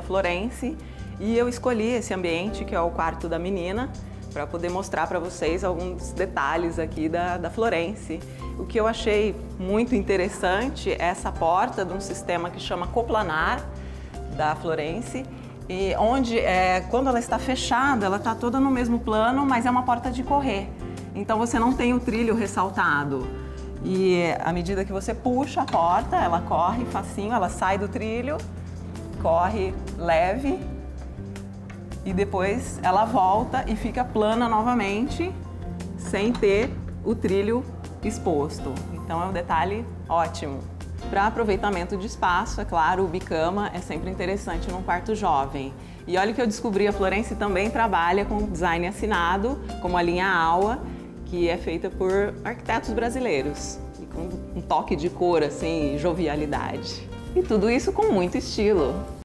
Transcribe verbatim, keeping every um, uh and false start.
Florence, e eu escolhi esse ambiente, que é o quarto da menina, para poder mostrar para vocês alguns detalhes aqui da, da Florence. O que eu achei muito interessante é essa porta de um sistema que chama coplanar da Florence, e onde, é, quando ela está fechada, ela está toda no mesmo plano, mas é uma porta de correr. Então você não tem o trilho ressaltado. E à medida que você puxa a porta, ela corre facinho, ela sai do trilho, corre leve, e depois ela volta e fica plana novamente, sem ter o trilho exposto. Então é um detalhe ótimo. Para aproveitamento de espaço, é claro, o bicama é sempre interessante num quarto jovem. E olha que eu descobri, a Florence também trabalha com design assinado, como a linha Aua, que é feita por arquitetos brasileiros, e com um toque de cor, assim, jovialidade. E tudo isso com muito estilo.